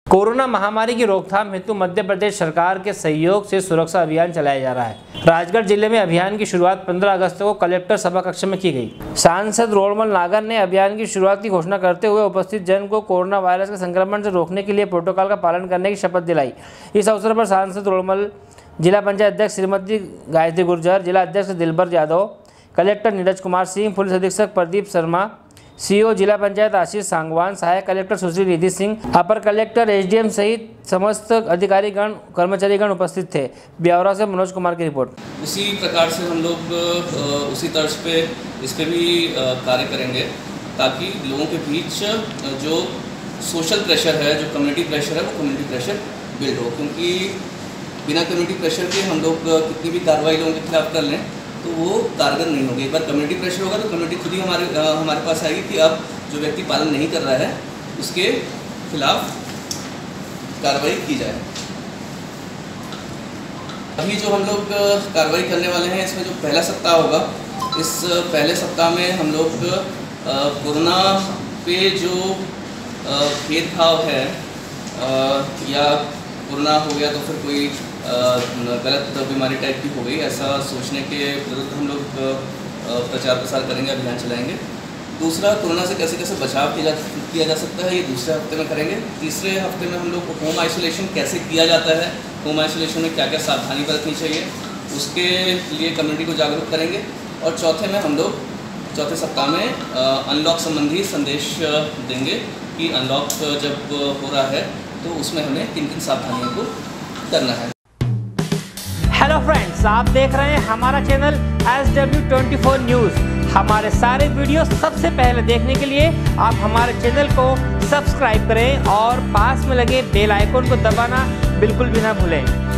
Corona महामारी की रोकथाम हेतु मध्य प्रदेश सरकार के सहयोग से सुरक्षा अभियान चलाया जा रहा है। राजगढ़ जिले में अभियान की शुरुआत 15 अगस्त को कलेक्टर सभा कक्ष में की गई। सांसद रोड़मल नागर ने अभियान की शुरुआत की घोषणा करते हुए उपस्थित जन को कोरोना वायरस के संक्रमण से रोकने के लिए प्रोटोकॉल का पालन करने की शपथ दिलाई। इस अवसर पर सांसद रोड़मल, जिला पंचायत अध्यक्ष श्रीमती गायत्री गुर्जर, जिला अध्यक्ष दिलबर यादव, कलेक्टर नीरज कुमार सिंह, पुलिस अधीक्षक प्रदीप शर्मा, सीओ जिला पंचायत आशीष सांगवान, सहायक कलेक्टर सुश्री निधि सिंह, अपर कलेक्टर एसडीएम सहित समस्त अधिकारीगण कर्मचारीगण उपस्थित थे। ब्यौरा से मनोज कुमार की रिपोर्ट। उसी प्रकार से हम लोग उसी तर्ज पे इस पे भी कार्य करेंगे ताकि लोगों के बीच जो सोशल प्रेशर है, जो कम्युनिटी प्रेशर है, वो कम्युनिटी प्रेशर बिल्ड हो, क्योंकि बिना कम्युनिटी प्रेशर के हम लोग कितनी भी कार्रवाई लोगों के खिलाफ कर लें तो वो कारगर नहीं होगी। एक बार कम्युनिटी प्रेशर होगा तो कम्युनिटी खुद ही हमारे पास आएगी कि अब जो व्यक्ति पालन नहीं कर रहा है उसके खिलाफ कार्रवाई की जाए। अभी जो हम लोग कार्रवाई करने वाले हैं, इसमें जो पहला सप्ताह होगा, इस पहले सप्ताह में हम लोग कोरोना पे जो भेदभाव है या कोरोना हो गया तो फिर कोई गलत बीमारी टाइप की हो गई, ऐसा सोचने के विरुद्ध हम लोग प्रचार प्रसार करेंगे, अभियान चलाएंगे। दूसरा, कोरोना से कैसे कैसे बचाव किया जा सकता है, ये दूसरे हफ्ते में करेंगे। तीसरे हफ्ते में हम लोग होम आइसोलेशन कैसे किया जाता है, होम आइसोलेशन में क्या क्या सावधानी बरतनी चाहिए, उसके लिए कम्युनिटी को जागरूक करेंगे। और चौथे में हम लोग चौथे सप्ताह में अनलॉक संबंधी संदेश देंगे कि अनलॉक जब हो रहा है तो उसमें हमें किन किन सावधानियों को करना है। हेलो फ्रेंड्स, आप देख रहे हैं हमारा चैनल SW24 न्यूज़। हमारे सारे वीडियो सबसे पहले देखने के लिए आप हमारे चैनल को सब्सक्राइब करें और पास में लगे बेल आइकन को दबाना बिल्कुल भी ना भूलें।